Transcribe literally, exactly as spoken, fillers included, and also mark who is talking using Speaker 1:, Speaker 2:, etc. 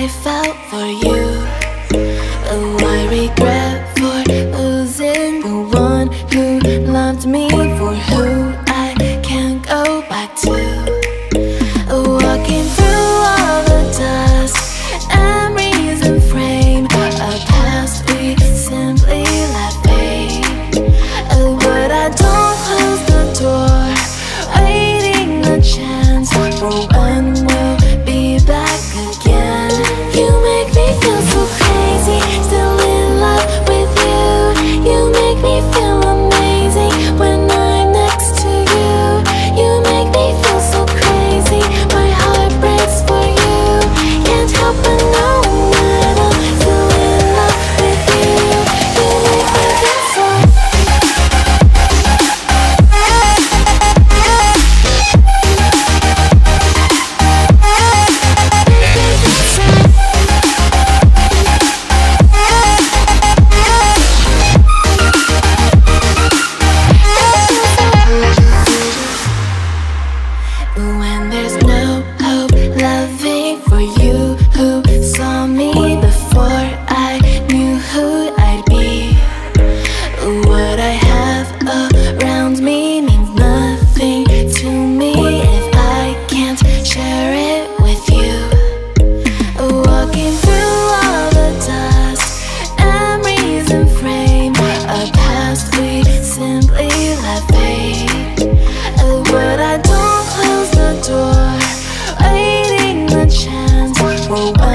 Speaker 1: I felt for you. Oh, I regret for losing the one who loved me, for who I can't go back to. Walking through all the dust, memories and frame, a past we simply let fade. Oh, but I don't close the door, waiting a chance for when we'll be back again. You make me feel so crazy, still in love with you. You make me feel amazing when I'm next to you. You make me feel so crazy, my heart breaks for you. Can't help but know that I'm still in love with you. You make me feel so. When there's no hope, loving for you who saw me before I knew who I'd be. What I have around me means nothing to me if I can't share it with you. Walking through all the dust, memories and frame, a past we simply let fade. But I don't close the door, waiting the chance for when